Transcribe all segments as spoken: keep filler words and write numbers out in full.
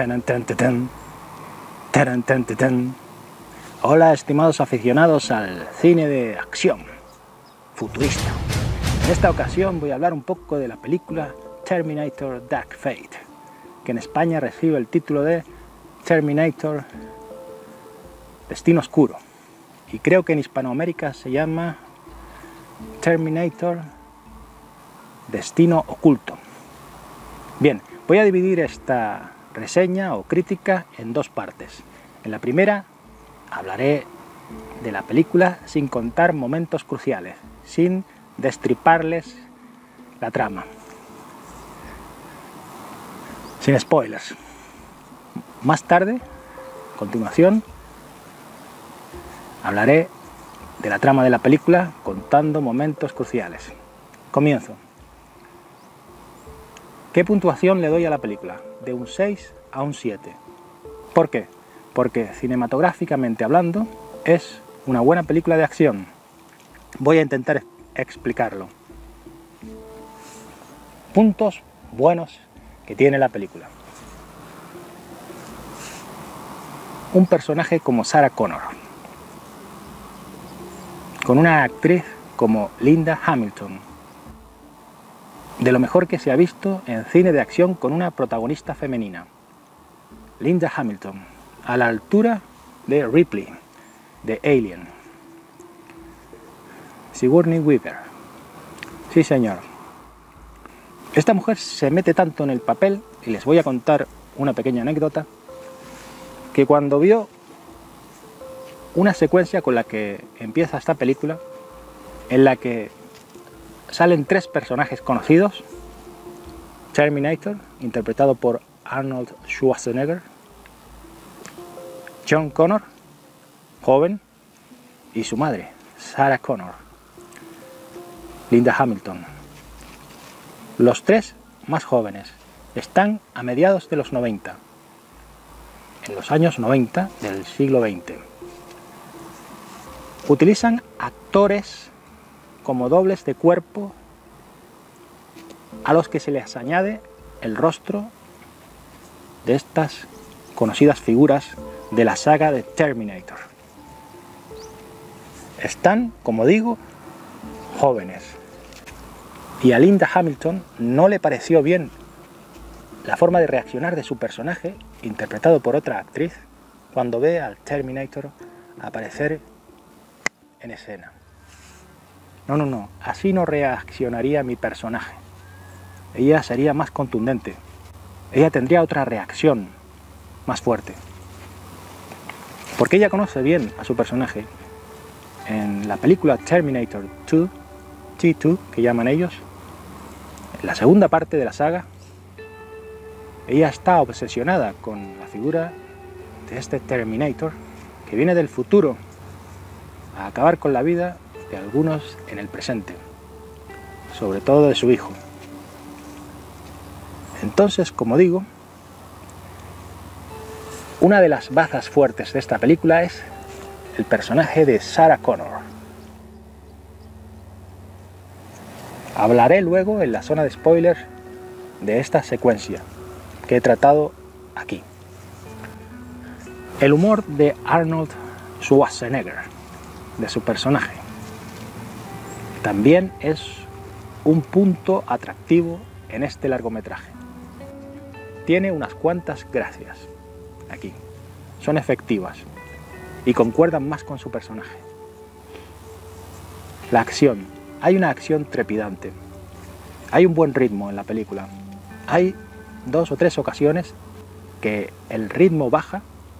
Taran, tan, tan, tan. Taran, tan, tan, tan. Hola, estimados aficionados al cine de acción futurista. En esta ocasión voy a hablar un poco de la película Terminator Dark Fate, que en España recibe el título de Terminator Destino Oscuro, y creo que en Hispanoamérica se llama Terminator Destino Oculto. Bien, voy a dividir esta reseña o crítica en dos partes. En la primera hablaré de la película sin contar momentos cruciales, sin destriparles la trama, sin spoilers. Más tarde, a continuación, hablaré de la trama de la película contando momentos cruciales. Comienzo. ¿Qué puntuación le doy a la película? De un seis a un siete. ¿Por qué? Porque cinematográficamente hablando es una buena película de acción. Voy a intentar explicarlo. Puntos buenos que tiene la película. Un personaje como Sarah Connor, con una actriz como Linda Hamilton, de lo mejor que se ha visto en cine de acción con una protagonista femenina. Linda Hamilton, a la altura de Ripley, de Alien. Sigourney Weaver. Sí, señor. Esta mujer se mete tanto en el papel, y les voy a contar una pequeña anécdota, que cuando vio una secuencia con la que empieza esta película, en la que salen tres personajes conocidos: Terminator, interpretado por Arnold Schwarzenegger; John Connor, joven; y su madre, Sarah Connor, Linda Hamilton. Los tres más jóvenes. Están a mediados de los noventa, en los años noventa del siglo veinte. Utilizan actores como dobles de cuerpo a los que se les añade el rostro de estas conocidas figuras de la saga de Terminator. Están, como digo, jóvenes. Y a Linda Hamilton no le pareció bien la forma de reaccionar de su personaje, interpretado por otra actriz, cuando ve al Terminator aparecer en escena. No, no, no, así no reaccionaría mi personaje. Ella sería más contundente. Ella tendría otra reacción más fuerte. Porque ella conoce bien a su personaje. En la película Terminator dos, T dos, que llaman ellos, en la segunda parte de la saga, ella está obsesionada con la figura de este Terminator que viene del futuro a acabar con la vida de algunos en el presente, sobre todo de su hijo. Entonces, como digo, una de las bazas fuertes de esta película es el personaje de Sarah Connor. Hablaré luego en la zona de spoilers de esta secuencia que he tratado aquí. El humor de Arnold Schwarzenegger, de su personaje, también es un punto atractivo en este largometraje. Tiene unas cuantas gracias aquí, son efectivas y concuerdan más con su personaje. La acción, hay una acción trepidante, hay un buen ritmo en la película, hay dos o tres ocasiones que el ritmo baja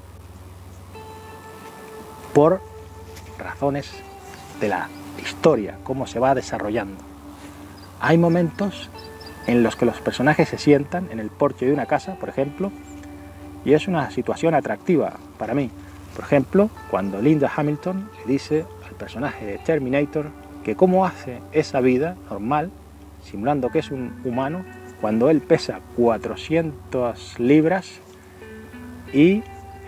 por razones de la historia, cómo se va desarrollando. Hay momentos en los que los personajes se sientan en el porche de una casa, por ejemplo, y es una situación atractiva para mí. Por ejemplo, cuando Linda Hamilton le dice al personaje de Terminator que cómo hace esa vida normal, simulando que es un humano, cuando él pesa cuatrocientas libras y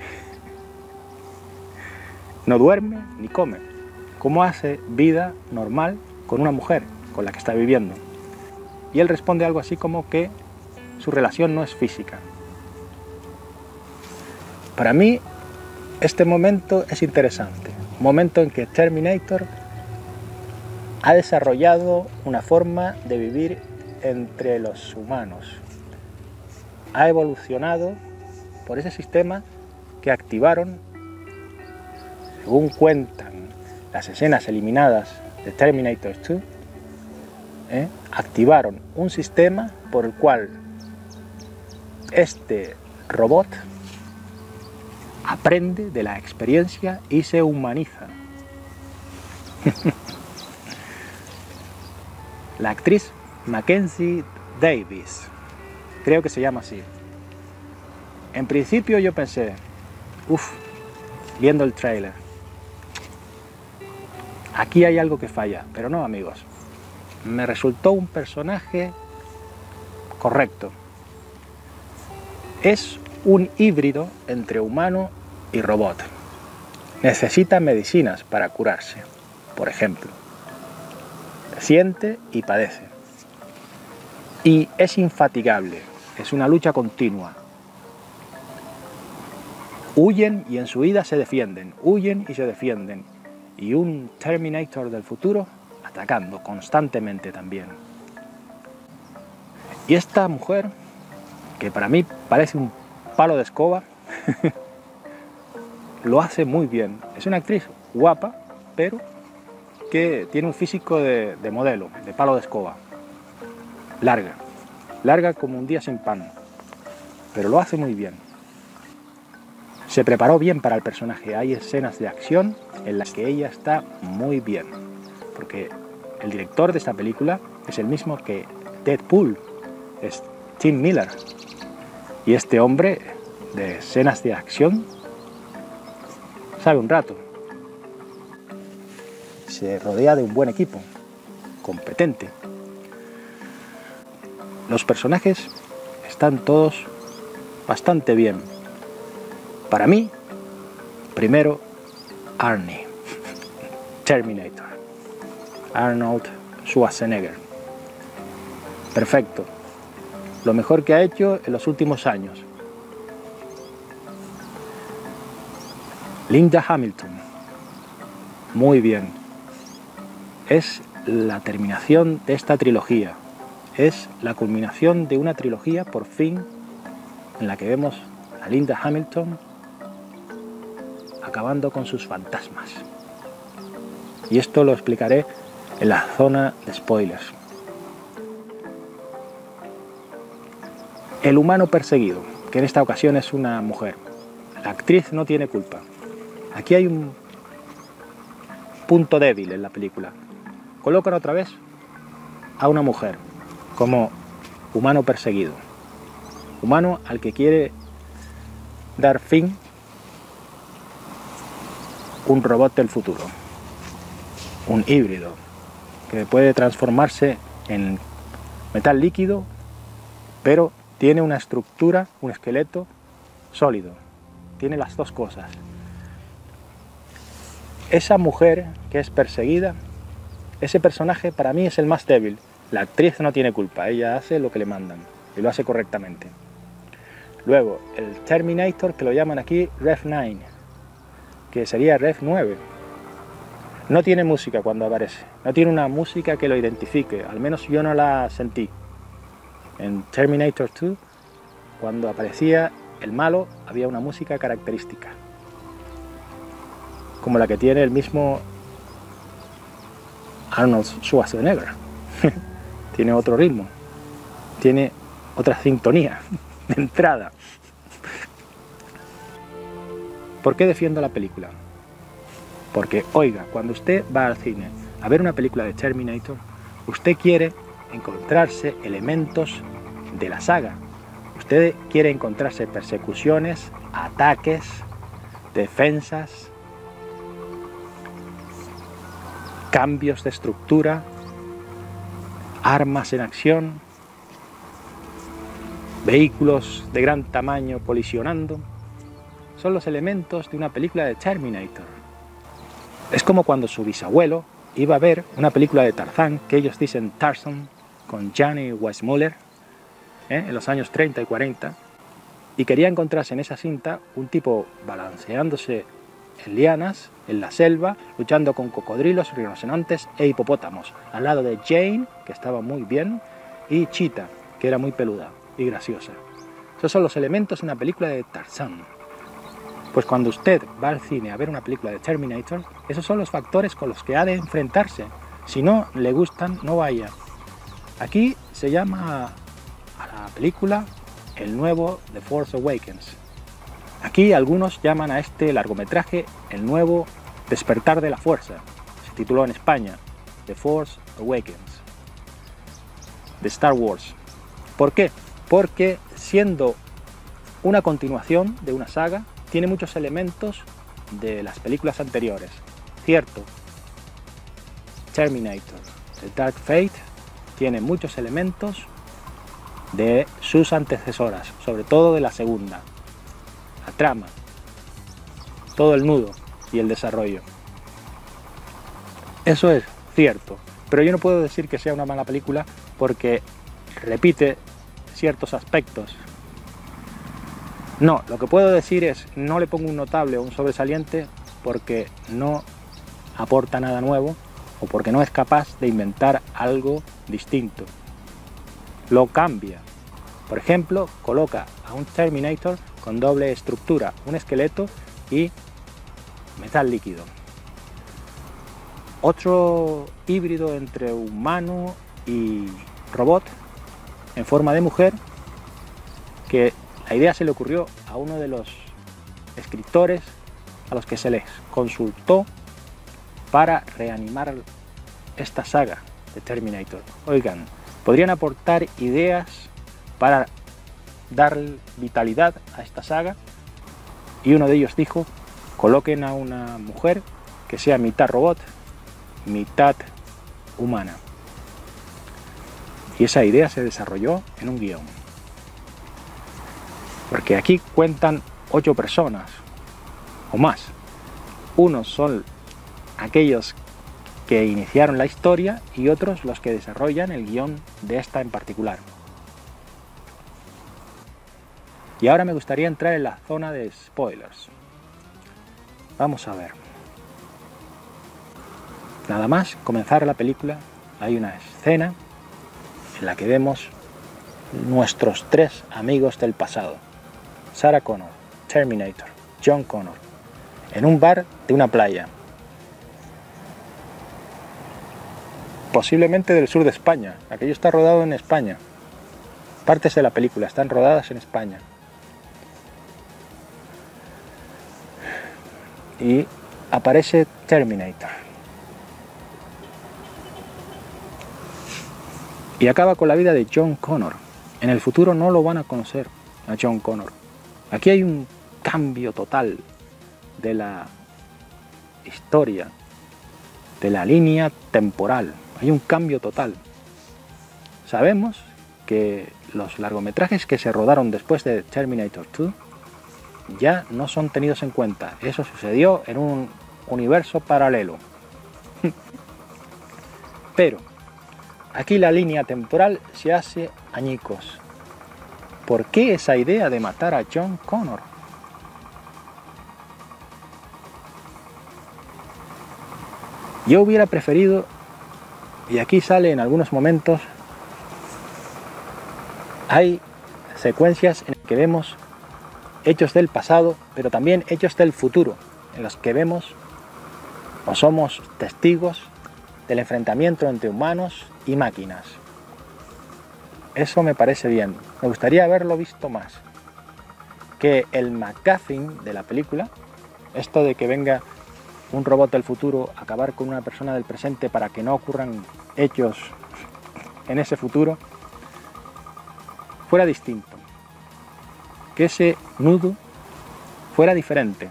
no duerme ni come. ¿Cómo hace vida normal con una mujer con la que está viviendo? Y él responde algo así como que su relación no es física. Para mí, este momento es interesante. Un momento en que Terminator ha desarrollado una forma de vivir entre los humanos. Ha evolucionado por ese sistema que activaron, según cuentan las escenas eliminadas de Terminator dos, ¿eh? activaron un sistema por el cual este robot aprende de la experiencia y se humaniza. La actriz Mackenzie Davis, creo que se llama así. En principio yo pensé, uff, viendo el tráiler, aquí hay algo que falla, pero no, amigos. Me resultó un personaje correcto. Es un híbrido entre humano y robot. Necesita medicinas para curarse, por ejemplo. Siente y padece. Y es infatigable, es una lucha continua. Huyen y en su huida se defienden, huyen y se defienden. Y un Terminator del futuro atacando constantemente también. Y esta mujer, que para mí parece un palo de escoba, lo hace muy bien. Es una actriz guapa, pero que tiene un físico de, de modelo, de palo de escoba. Larga, larga como un día sin pan, pero lo hace muy bien. Se preparó bien para el personaje. Hay escenas de acción en las que ella está muy bien, porque el director de esta película es el mismo que Deadpool, es Tim Miller, y este hombre de escenas de acción sabe un rato. Se rodea de un buen equipo, competente. Los personajes están todos bastante bien. Para mí, primero, Arnie, Terminator, Arnold Schwarzenegger. Perfecto. Lo mejor que ha hecho en los últimos años. Linda Hamilton. Muy bien. Es la terminación de esta trilogía. Es la culminación de una trilogía, por fin, en la que vemos a Linda Hamilton acabando con sus fantasmas. Y esto lo explicaré en la zona de spoilers. El humano perseguido, que en esta ocasión es una mujer. La actriz no tiene culpa. Aquí hay un punto débil en la película. Colocan otra vez a una mujer como humano perseguido. Humano al que quiere dar fin un robot del futuro. Un híbrido que puede transformarse en metal líquido, pero tiene una estructura, un esqueleto sólido. Tiene las dos cosas. Esa mujer que es perseguida, ese personaje para mí es el más débil. La actriz no tiene culpa, ella hace lo que le mandan y lo hace correctamente. Luego, el Terminator, que lo llaman aquí Rev nueve, que sería Rev nueve. No tiene música cuando aparece, no tiene una música que lo identifique, al menos yo no la sentí. En Terminator dos, cuando aparecía el malo, había una música característica, como la que tiene el mismo Arnold Schwarzenegger. Tiene otro ritmo, tiene otra sintonía de entrada. ¿Por qué defiendo la película? Porque, oiga, cuando usted va al cine a ver una película de Terminator, usted quiere encontrarse elementos de la saga. Usted quiere encontrarse persecuciones, ataques, defensas, cambios de estructura, armas en acción, vehículos de gran tamaño colisionando. Son los elementos de una película de Terminator. Es como cuando su bisabuelo iba a ver una película de Tarzán, que ellos dicen Tarzan, con Johnny Weissmuller, ¿eh? en los años treinta y cuarenta, y quería encontrarse en esa cinta un tipo balanceándose en lianas, en la selva, luchando con cocodrilos, rinocerontes e hipopótamos, al lado de Jane, que estaba muy bien, y Cheetah, que era muy peluda y graciosa. Esos son los elementos de una película de Tarzán. Pues cuando usted va al cine a ver una película de Terminator, esos son los factores con los que ha de enfrentarse. Si no le gustan, no vaya. Aquí se llama a la película el nuevo The Force Awakens. Aquí algunos llaman a este largometraje el nuevo Despertar de la Fuerza. Se tituló en España The Force Awakens, de Star Wars. ¿Por qué? Porque siendo una continuación de una saga, tiene muchos elementos de las películas anteriores. Cierto, Terminator, The Dark Fate, tiene muchos elementos de sus antecesoras, sobre todo de la segunda. La trama, todo el nudo y el desarrollo. Eso es cierto, pero yo no puedo decir que sea una mala película porque repite ciertos aspectos. No, lo que puedo decir es, no le pongo un notable o un sobresaliente porque no aporta nada nuevo o porque no es capaz de inventar algo distinto. Lo cambia. Por ejemplo, coloca a un Terminator con doble estructura, un esqueleto y metal líquido. Otro híbrido entre humano y robot en forma de mujer, que la idea se le ocurrió a uno de los escritores a los que se les consultó para reanimar esta saga de Terminator. Oigan, podrían aportar ideas para dar vitalidad a esta saga, y uno de ellos dijo: coloquen a una mujer que sea mitad robot, mitad humana. Y esa idea se desarrolló en un guión. Porque aquí cuentan ocho personas o más. Unos son aquellos que iniciaron la historia y otros los que desarrollan el guión de esta en particular. Y ahora me gustaría entrar en la zona de spoilers. Vamos a ver. Nada más comenzar la película, hay una escena en la que vemos nuestros tres amigos del pasado: Sarah Connor, Terminator, John Connor, en un bar de una playa, posiblemente del sur de España. Aquello está rodado en España. Partes de la película están rodadas en España. Y aparece Terminator. Y acaba con la vida de John Connor. En el futuro no lo van a conocer a John Connor. Aquí hay un cambio total de la historia, de la línea temporal. Hay un cambio total. Sabemos que los largometrajes que se rodaron después de Terminator dos ya no son tenidos en cuenta. Eso sucedió en un universo paralelo. Pero aquí la línea temporal se hace añicos. ¿Por qué esa idea de matar a John Connor? Yo hubiera preferido, y aquí sale en algunos momentos, hay secuencias en las que vemos hechos del pasado, pero también hechos del futuro, en los que vemos o somos testigos del enfrentamiento entre humanos y máquinas. Eso me parece bien. Me gustaría haberlo visto más. Que el MacGuffin de la película, esto de que venga un robot del futuro a acabar con una persona del presente para que no ocurran hechos en ese futuro, fuera distinto. Que ese nudo fuera diferente.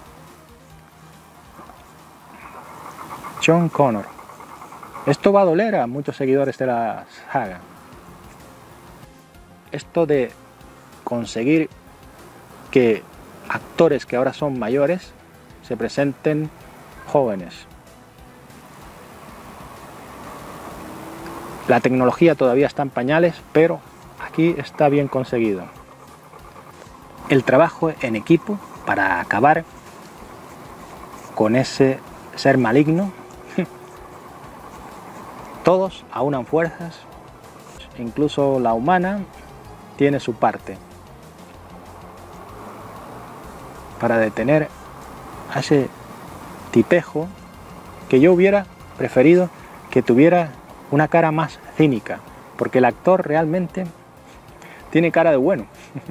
John Connor. Esto va a doler a muchos seguidores de la saga. Esto de conseguir que actores que ahora son mayores se presenten jóvenes. La tecnología todavía está en pañales, pero aquí está bien conseguido. el trabajo en equipo para acabar con ese ser maligno. Todos aunan fuerzas, incluso la humana tiene su parte para detener a ese tipejo que yo hubiera preferido que tuviera una cara más cínica, porque el actor realmente tiene cara de bueno.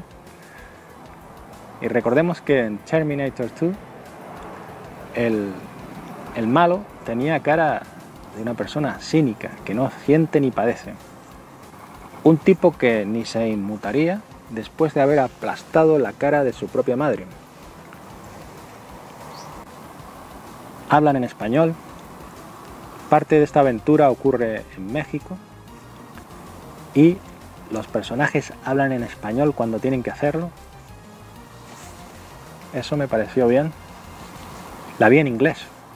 Y recordemos que en Terminator dos el, el malo tenía cara de una persona cínica, que no siente ni padece. Un tipo que ni se inmutaría después de haber aplastado la cara de su propia madre. Hablan en español. Parte de esta aventura ocurre en México y los personajes hablan en español cuando tienen que hacerlo. Eso me pareció bien. La vi en inglés.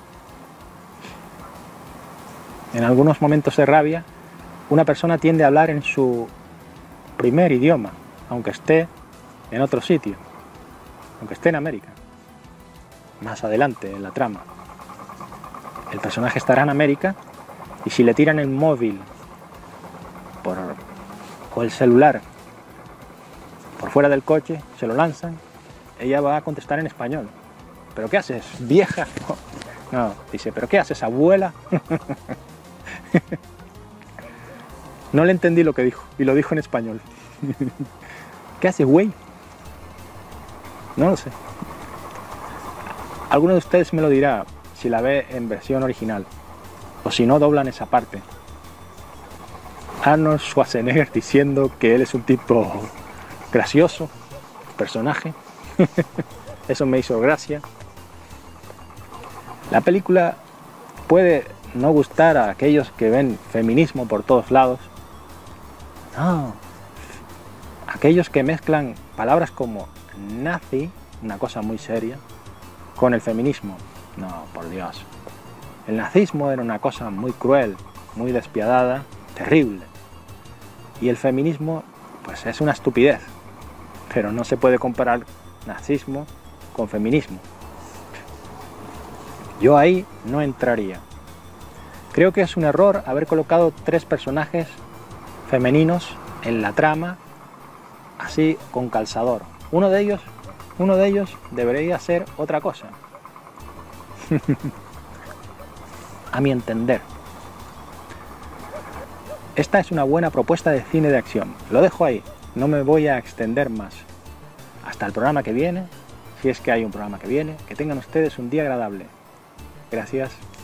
En algunos momentos de rabia, una persona tiende a hablar en su primer idioma, aunque esté en otro sitio, aunque esté en América, más adelante en la trama. El personaje estará en América y si le tiran el móvil por, o el celular por fuera del coche, se lo lanzan, ella va a contestar en español. ¿Pero qué haces, vieja? No, dice, ¿pero qué haces, abuela? No le entendí lo que dijo y lo dijo en español. ¿Qué haces, güey? No lo sé. Alguno de ustedes me lo dirá si la ve en versión original o si no doblan esa parte. Arnold Schwarzenegger diciendo que él es un tipo gracioso, personaje. Eso me hizo gracia. La película puede no gustar a aquellos que ven feminismo por todos lados. No. Aquellos que mezclan palabras como nazi, una cosa muy seria, con el feminismo. No, por Dios. El nazismo era una cosa muy cruel, muy despiadada, terrible. Y el feminismo, pues es una estupidez. Pero no se puede comparar nazismo con feminismo. Yo ahí no entraría. Creo que es un error haber colocado tres personajes femeninos en la trama, así con calzador. Uno de ellos, uno de ellos debería ser otra cosa. A mi entender. Esta es una buena propuesta de cine de acción. Lo dejo ahí. No me voy a extender más. Hasta el programa que viene, si es que hay un programa que viene. Que tengan ustedes un día agradable. Gracias.